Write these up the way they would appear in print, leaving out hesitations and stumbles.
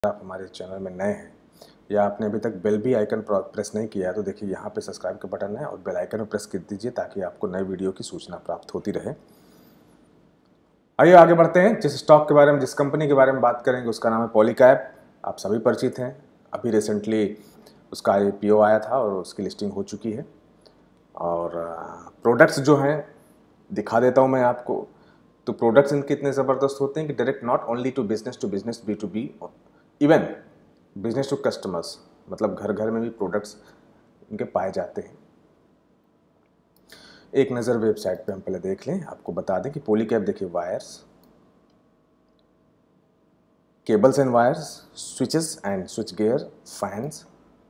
आप हमारे चैनल में नए हैं या आपने अभी तक बेल भी आइकन प्रेस नहीं किया है तो देखिए यहाँ पे सब्सक्राइब का बटन है और बेल आइकन को प्रेस कर दीजिए ताकि आपको नए वीडियो की सूचना प्राप्त होती रहे। आइए आगे बढ़ते हैं। जिस स्टॉक के बारे में, जिस कंपनी के बारे में बात करेंगे उसका नाम है पॉलीकैब। आप सभी परिचित हैं। अभी रिसेंटली उसका IPO आया था और उसकी लिस्टिंग हो चुकी है। और प्रोडक्ट्स जो हैं दिखा देता हूँ मैं आपको। तो प्रोडक्ट्स इनके इतने ज़बरदस्त होते हैं कि direct not only to business B2B, even business to customers, मतलब घर घर में भी प्रोडक्ट्स इनके पाए जाते हैं। एक नज़र वेबसाइट पे हम पहले देख लें। आपको बता दें कि पॉलीकैब देखिए wires, cables and wires, switches and switch gear, fans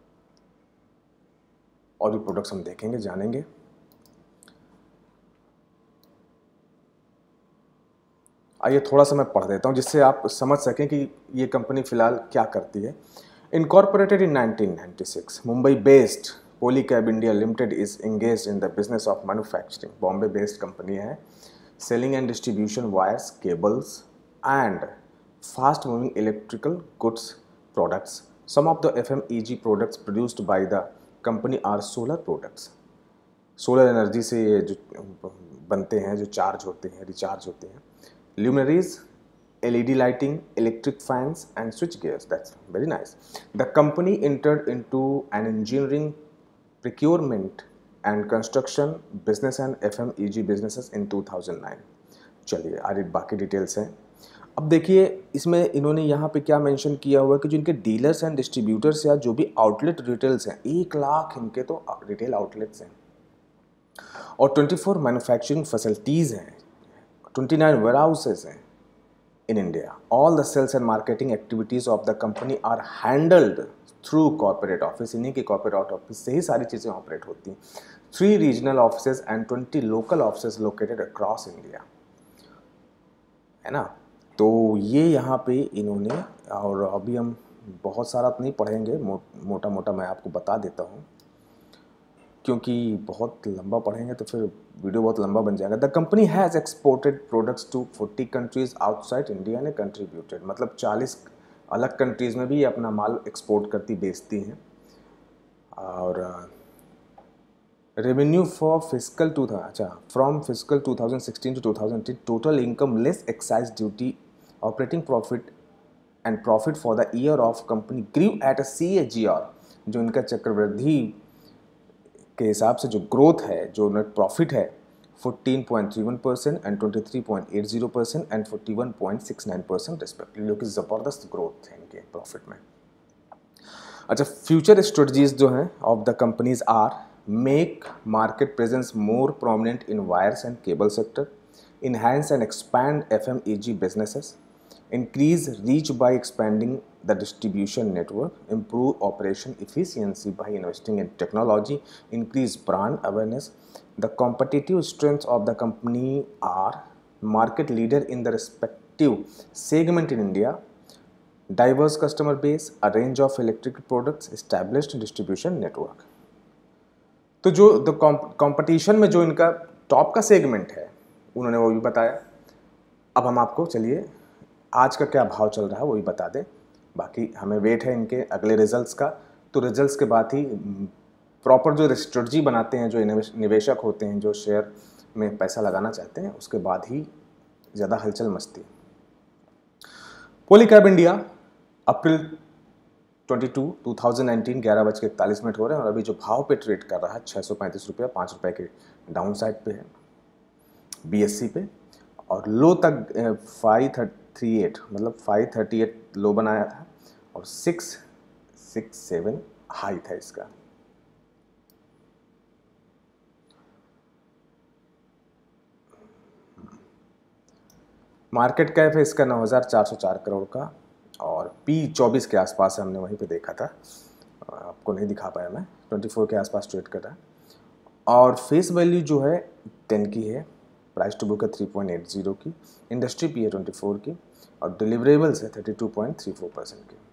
और भी प्रोडक्ट्स हम देखेंगे, जानेंगे। आइए थोड़ा सा मैं पढ़ देता हूँ जिससे आप समझ सकें कि ये कंपनी फ़िलहाल क्या करती है। Incorporated in 1996, Mumbai-based Polycab India Limited is engaged in the business of manufacturing. Bombay-based company है, selling and distribution wires, cables, and fast-moving electrical goods products. Some of the FMEG products produced by the company are solar products. Solar energy से ये जो बनते हैं, जो charge होते हैं, recharge होते हैं। Luminaries, LED lighting, electric fans and switch gears. That's very nice. The company entered into an engineering, procurement and construction business and FMEG businesses in 2009. चलिए आगे बाकी डिटेल्स हैं। अब देखिए इसमें इन्होंने यहाँ पे क्या मेंशन किया हुआ है कि जो इनके डीलर्स एंड डिस्ट्रीब्यूटर्स या जो भी आउटलेट रिटेल्स हैं, 1 लाख इनके तो रिटेल आउटलेट्स हैं और 24 मैन्युफैक्चरिंग फैसिलिटीज़ हैं, 29 वेयरहाउसेस हैं in India. All the sales and marketing activities of the company are handled through corporate office. इन्हीं के corporate office से ही सारी चीज़ें ऑपरेट होती हैं। 3 regional offices and 20 local offices located across India, है ना। तो ये यहाँ पे इन्होंने, और अभी हम बहुत सारा तो नहीं पढ़ेंगे, मोटा मोटा मैं आपको बता देता हूँ क्योंकि बहुत लंबा पढ़ेंगे तो फिर वीडियो बहुत लंबा बन जाएगा। The company has exported products to 40 countries outside India ने कंट्रीब्यूटेड, मतलब 40 अलग कंट्रीज़ में भी ये अपना माल एक्सपोर्ट करती, बेचती हैं। और revenue for physical from physical 2016 to 2018 total income less excise duty operating profit and profit for the year of company grew at a CAGR, जो इनका चक्रवृद्धि के हिसाब से जो ग्रोथ है, जो नेट प्रॉफिट है 14.31% एंड 23.80% एंड 41.69% रिस्पेक्टिवली, जो कि ज़बरदस्त ग्रोथ है इनके प्रॉफिट में। अच्छा, फ्यूचर स्ट्रेटजीज जो हैं of the companies are make market presence more prominent in wires and cable sector, enhance and expand FMEG businesses, increase reach by expanding the distribution network, improve operation efficiency by investing in technology, increase brand awareness. The competitive strengths of the company are market leader in the respective segment in India, diverse customer base, a range of electric products, established distribution network. तो जो the competition में जो इनका top का segment है उन्होंने वो भी बताया। अब हम आपको चलिए आज का क्या भाव चल रहा है वो भी बता दें। बाकी हमें वेट है इनके अगले रिजल्ट्स का, तो रिजल्ट्स के बाद ही प्रॉपर जो स्ट्रेटजी बनाते हैं, जो निवेशक होते हैं, जो शेयर में पैसा लगाना चाहते हैं, उसके बाद ही ज़्यादा हलचल मचती है। पॉलीकैब इंडिया अप्रैल 2019 11:41 हो रहे हैं और अभी जो भाव पे ट्रेड कर रहा है 635 रुपया, 5 रुपये के डाउन साइड पे है BSE पे, और लो तक 538, मतलब 538 लो बनाया था और 667 हाई था इसका। मार्केट कैप है इसका 9,404 करोड़ का और P24 के आसपास है, हमने वहीं पे देखा था, आपको नहीं दिखा पाया मैं। 24 के आसपास ट्रेड कर रहा है और फेस वैल्यू जो है 10 की है, प्राइस टू बुक है 3.80 की, इंडस्ट्री पी है 24 की और डिलीवरेबल्स है 32.34% की।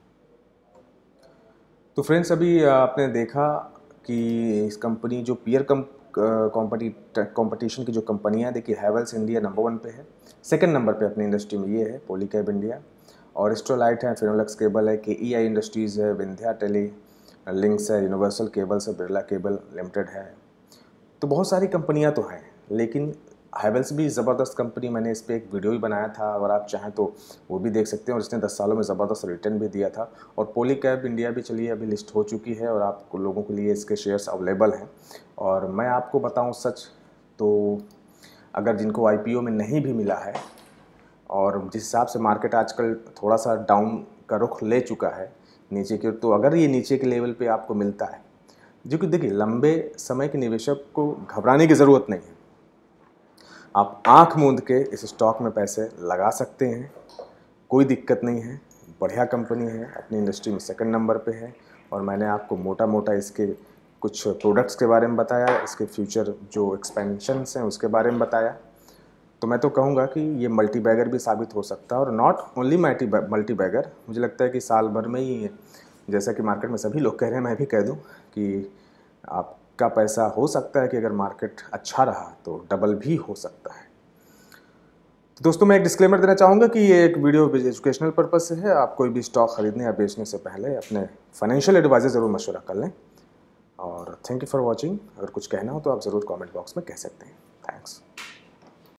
तो फ्रेंड्स अभी आपने देखा कि इस कंपनी जो पीयर कंपटीशन की जो कंपनियां, देखिए हैवेल्स इंडिया नंबर 1 पे है, सेकंड नंबर पे अपनी इंडस्ट्री में ये है पॉलीकैब इंडिया, और स्ट्रोलाइट है, फिनोलेक्स केबल है, KEI इंडस्ट्रीज़ है, विंध्या टेली लिंक्स है, यूनिवर्सल केबल्स है, बिरला केबल लिमिटेड है। तो बहुत सारी कंपनियां तो हैं, लेकिन हैवेल्स भी ज़बरदस्त कंपनी, मैंने इस पर एक वीडियो भी बनाया था, अगर आप चाहें तो वो भी देख सकते हैं। और इसने 10 सालों में ज़बरदस्त रिटर्न भी दिया था। और पॉलीकैब इंडिया भी चलिए अभी लिस्ट हो चुकी है और आप लोगों के लिए इसके शेयर्स अवेलेबल हैं। और मैं आपको बताऊं सच तो अगर जिनको IPO में नहीं भी मिला है और जिस हिसाब से मार्केट आजकल थोड़ा सा डाउन का रुख ले चुका है नीचे की, तो अगर ये नीचे के लेवल पे आपको मिलता है, जो कि देखिए लंबे समय के निवेशक को घबराने की ज़रूरत नहीं है, आप आंख मूंद के इस स्टॉक में पैसे लगा सकते हैं, कोई दिक्कत नहीं है। बढ़िया कंपनी है, अपनी इंडस्ट्री में सेकंड नंबर पे है। और मैंने आपको मोटा मोटा इसके कुछ प्रोडक्ट्स के बारे में बताया, इसके फ्यूचर जो एक्सपेंशंस हैं उसके बारे में बताया। तो मैं तो कहूँगा कि ये मल्टी बैगर भी साबित हो सकता है। और नॉट ओनली मल्टी बैगर, मुझे लगता है कि साल भर में ही, जैसा कि मार्केट में सभी लोग कह रहे हैं, मैं भी कह दूँ कि आपका पैसा हो सकता है कि अगर मार्केट अच्छा रहा तो डबल भी हो सकता है। तो दोस्तों मैं एक डिस्क्लेमर देना चाहूँगा कि ये एक वीडियो एजुकेशनल पर्पज से है। आप कोई भी स्टॉक खरीदने या बेचने से पहले अपने फाइनेंशियल एडवाइजर ज़रूर मशवरा कर लें। और थैंक यू फॉर वॉचिंग। अगर कुछ कहना हो तो आप ज़रूर कमेंट बॉक्स में कह सकते हैं। थैंक्स।